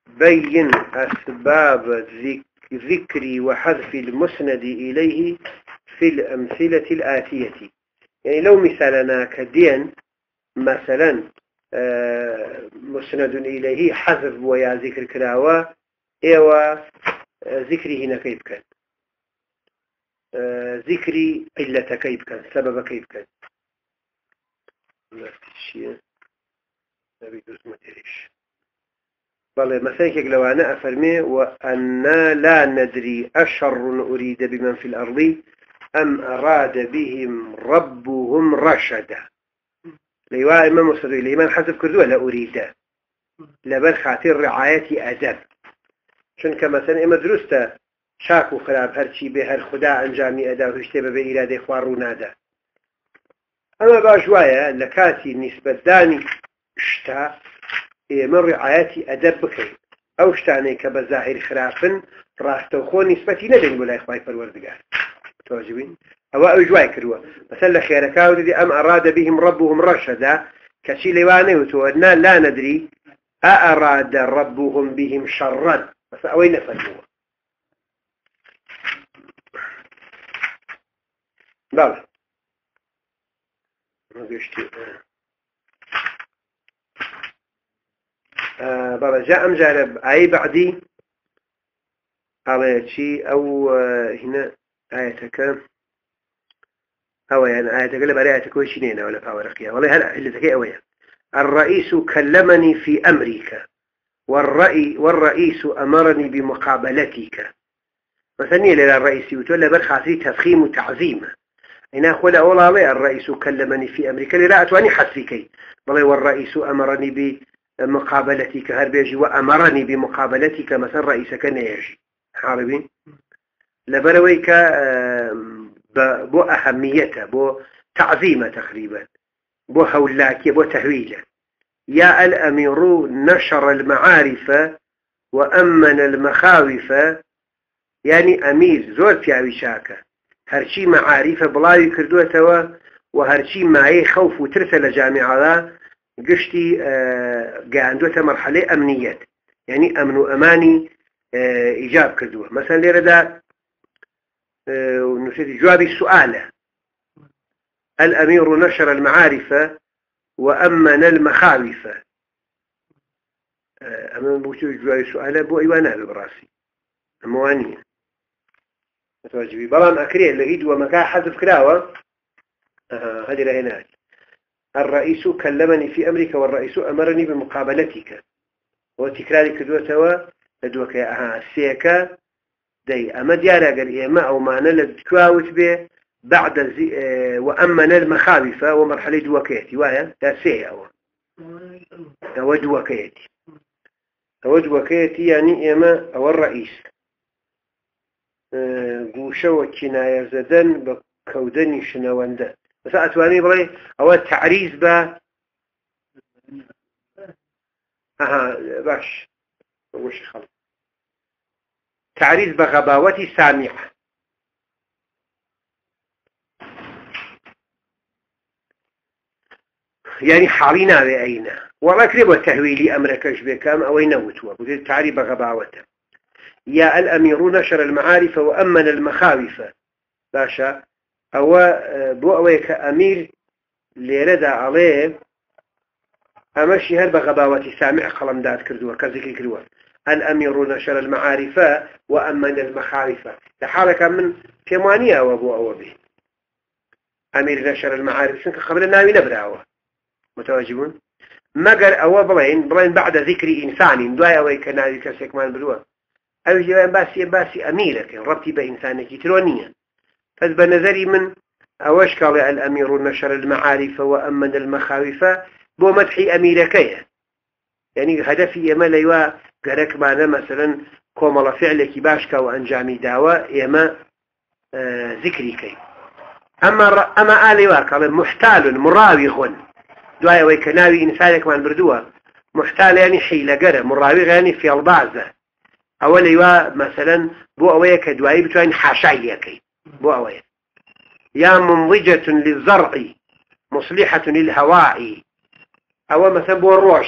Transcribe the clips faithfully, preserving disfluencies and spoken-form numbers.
بين أسباب ذكر وحذف المسند إليه في الأمثلة الآتية. يعني لو مثالنا كدين مثلا مسند إليه حذف ويا ذكر كراوة إيوة ذكري هنا كيف كان ذكري علة كيف كان سبب كيف كان نفس الشيء نبي دوز ما تريش بل مثلا لو أنا أفرمي وأنا لا ندري أشر أريد بمن في الأرض أم أراد بهم ربهم رشدا ليوا إمام مصدر الإيمان حسب كردوه لا أريد لبن خاطر رعاية أدب شون كمثلا إما درسته شاكو خراب هرشي به هر خدا أنجامي أدا وهشتبه بإرادة خوارو دا أما باجوايا لكاتي نسبة داني شتا من رعاية أدب بكي أو شتاني كبزاهر خرافن راح توخو نسبتي ندن ولا إخوائي فالوردقار توجبين أو أجواي كروا مثلا خيركاو دي أم أراد بهم ربهم رشدا كشي لواني وتوأنا لا ندري أأراد ربهم بهم شرا مثلا أوين نفهموا بلى ما قشتي آه بلى جاء أم جارب أي بعدي على شيء أو آه هنا آيتك أو يعني آيتك اللي بريئتك وشينينا ولا فاورقيا والله هلا اللي تكي أويا الرئيس كلمني في أمريكا والرئي والرئيس أمرني بمقابلتك مثلا إلى الرئيس وتولى برخاصي تفخيم وتعظيم هنا أقول أولا لي الرئيس كلمني في أمريكا لرأت وأني حسيكي والله والرئيس أمرني بمقابلتك هربيجي وأمرني بمقابلتك مثلا رئيسك نيجي عربي لبرويك بو أهميته بو تعظيمه تقريبا بو هولاكي بو تهويله يا الأمير نشر المعارف وأمن المخاوف يعني أمير زور في شاكا هرشي معارف بلاوي كردوتوا وهرشي معي خوف وترسل جامعة قشتي قاندوتا مرحلة أمنيات يعني أمن وأماني إيجاب كردوه مثلا لردا نسيت جواب السؤال الأمير نشر المعارف وأمن المخاوف أمام بوتو جواب السؤال بو إيوانا براسي موانية متواجبي بلان أكريه لقيت ومكا حذف كراوة آه هذه رهنات الرئيس كلمني في أمريكا والرئيس أمرني بمقابلتك وتكراري كدوتوا لدوك يا السيكا دي أما ديارة قال إيما أو معنى لدكواوت به بعد زي اه وأمن المخاوف ومرحلة دوكيتي وهي لا سيئة أو دوكيتي أو دوكيتي يعني إيما أو الرئيس قوشة وكناية زدن بكودني شنوانده بس أتواني بلي أو التعريز با أها باش وش خلص تعريز بغباوتي سامعة يعني حالينا بأين وما كريبوا التهويلي أمريكاش بكام أو ينوتوا بذل تعريز بغباوته يا الأمير نشر المعارف وأمن المخاوف باشا أو بوأويك أمير ليرد عليه أمشي هل بغباوتي سامع قلم داد كردوه كذلك كردوه الأمير نشر المعارف وأمن المخاوف لحالك من كمانية وابو أو به أمير نشر المعارف سنك قبل الناوي نبرعوه متواجبون مقر أو بلين بلين بعد ذكر إنسان دواء أويك ناوي كسيكمان بلوه أو جوان باسي باسي أميرك ربطي بإنسانك ترونيا فذ بنظري من أوش قال الأمير نشر المعارف وأمن المخاوف بو مدحي أميركيه يعني هدفي إما ليوا قرك معنا مثلا كومل فعلك باشكا وأنجامي داوة إما آه ذكري كي أما أما آلي قال محتال مراوغ دواء ويكناوي إنسانك من بردوه محتال يعني حيلة قرى مراوغ يعني في البعضة أول ليوا مثلا بو أويك دواء بتوين حاشايكي بو أويك يا منضجة للزرع مصلحة للهواء أو مثلا بو الروجة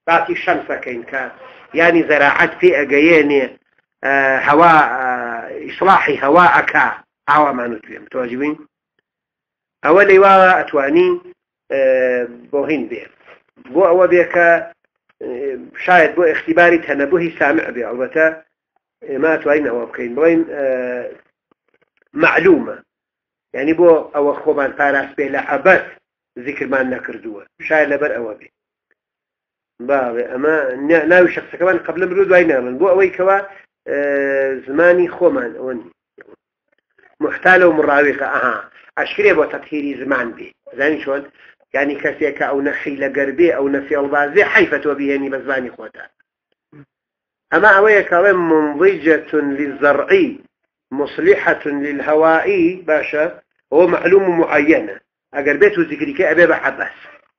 باقي الشمس كينك يعني زراعة في أجياني آه هواء آه إصلاح هواءك أو ما نتبع متواجبين أولي وا أتواني آه بوهين به بو أو بيك آه شايد بو اختباري تنبهي سامع به البته ما أتواني أو بكين بوين آه معلومة يعني بو أو خوبان فارس به لعبث ذكر ما نكردوه شايد لبر أو به باغي أما ناوي شخص كمان قبل مرود وين من بو أوي كوا آه زماني خومان أوني محتال ومراوغة أها أشكري بو تطهيري زمان به زاني شون يعني كسيك أو نخي لقربي أو نفي البازي حيفة وبيهني بزماني خوتا أما أوي كوا منضجة للزرعي مصلحة للهوائي باشا هو معلوم معينة أقربيته ذكريك أبي بحباس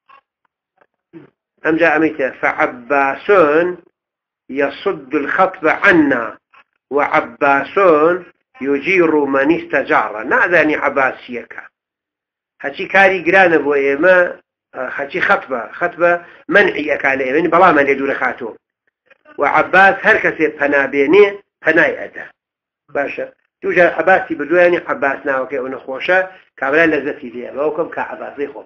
أم جاء ميته فعباسون يصد الخطب عنا وعباسون يجير من استجار نعذاني عباسيك هاتي كاري قران ابو ايما هاتي خطبة خطبة منعي اكال ايما بلا من يدور خاتو وعباس هركسي بنابيني بناي ادا باشا توجد عباسي بدواني عباس ناوكي ونخوشا كابلا لذتي فيها موكم كعباسي خوب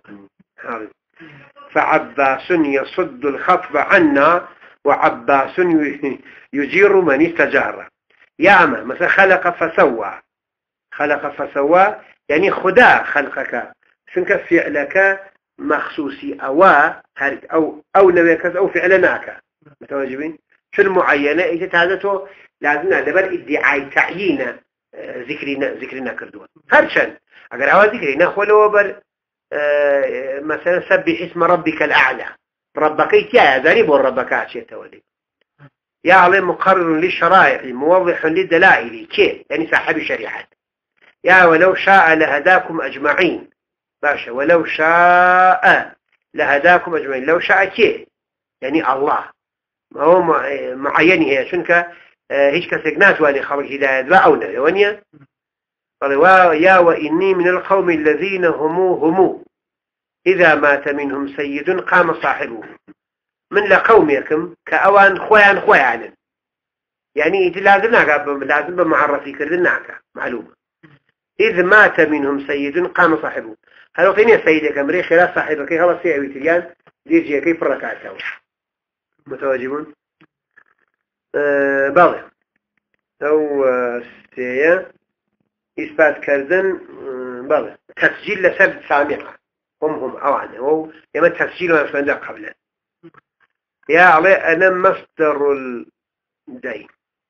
فعباس يصد الخطب عنا وعباس يجير من استجار ياما مثلا خلق فسوى خلق فسوى يعني خدا خلقك شنك فعلك مخصوصي أو أو أو نويكز أو فعلناك متواجبين شو المعينة إذا تعدته لازم نعتبر ادعاء تعيين ذكرنا ذكرنا كردوه هرشن أجر أول ذكرنا خلوا بر مثلا سبح اسم ربك الأعلى ربك يا ذريب ربك عشية تولي يا علم مقرر للشرائع موضح للدلائل كيف يعني صاحب الشريعة يا ولو شاء لهداكم أجمعين باشا ولو شاء لهداكم أجمعين لو شاء كيف يعني الله ما هو معين هي شنك هيش كسجنات واني خبر هداية باعونا يوانيا يا وإني من القوم الذين همو همو إذا مات منهم سيد قام صاحبه من لقومكم كأوان خوان خوان يعني لازم نعرف لازم بمعرفي كردناك معلومة إذ مات منهم سيد قام صاحبه هل وقتين سيدك أمري خلاف صاحبك خلاص سيئوي تليان ديجي كيف الركعة متواجبون أه باغي أو سيئة إثبات كردن أه باغي تسجيل لسبب سامعة هم هم أوعنا هو يما تسجيل ونفندا قبله يا علي أنا مصدر الدين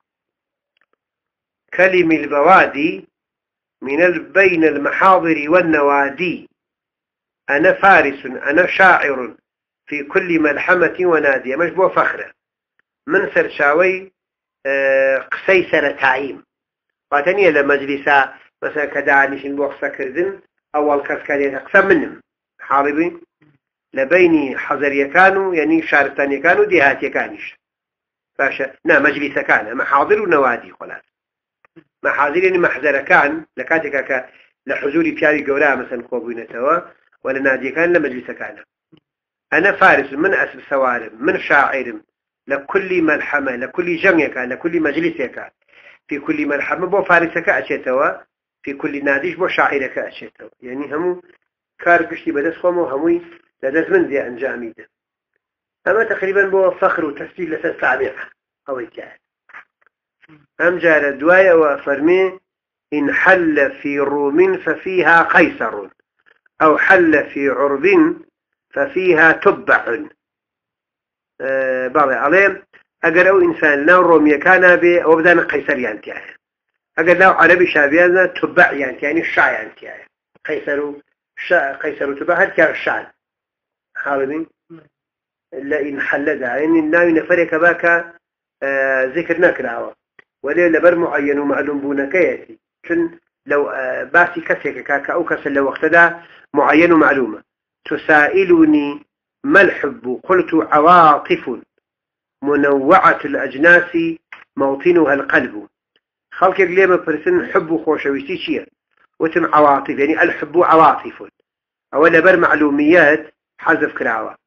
كلم البوادي من بين المحاضر والنوادي أنا فارس أنا شاعر في كل ملحمة ونادية مشبوه فخرة من سرشاوي قسي سرتعيم واتنية لمجلسة مثلا كدانيش بوخصة كردن أول كسكالية أقسم منهم حاربين لبيني حضرية كانوا يعني شارتانية كانوا ديهاتية كانش باشا نا مجلسة كان محاضر ونوادي خلاص محاضر يعني محضر كان لكاتك لحضوري بياري قولا مثلا كوبينتوا ولا نادي كان لمجلسة كان أنا فارس من أسب سوارم من شاعر لكل ملحمة لكل جمع كان لكل مجلس كان في كل ملحمة بو فارسك أشيتوا في كل ناديش بو شاعرك أشيتوا يعني هم كار قشتي بدس خمو هموي لدز من ذي أنجامي ده أما تقريبا بو فخر وتسجيل لسس سابعة أو إتجاه أم جار دواية وفرمي إن حل في روم ففيها قيصر أو حل في عرب ففيها تبع أه بعض عليهم أقل أو إنسان لو رومي كان بي أو بدأنا قيصر ينتهي أقل لو عربي شابيانا تبع ينتهي يعني الشع ينتهي قيصر شا قيصر تبع هل كان الشع حاولين إلا إن حل ذا يعني الناوي نفرك باك أه ذكر نكراوه وليه لبر معين ومعلوم بونكيتي شن لو أه باسي كسيك كاكا أو كسل لو اقتدى معين ومعلومة تسائلني ما الحب قلت عواطف منوعة الأجناس موطنها القلب خلقك ليه برسن حب خوشويستي شيء وتم عواطف يعني الحب عواطف أولا بر معلوميات حذف كراوة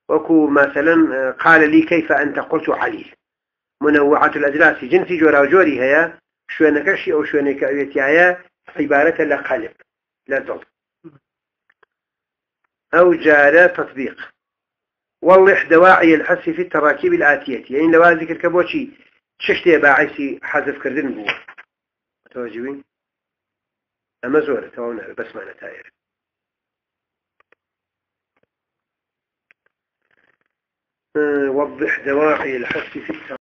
وكو مثلا قال لي كيف أنت قلت عليل منوعة الأجلاس جنسي جورا وجوري هيا شو نكشي أو شو نكأويتي هيا عبارة لقلب لا ضل أو جار تطبيق وضح دواعي الحذف في التراكيب الآتية يعني لو ذكر كبوشي ششتي باعثي حذف كردن بو توجبين أما زورة تونا بس ما نتاير وضح دواعي الحذف في التراكيب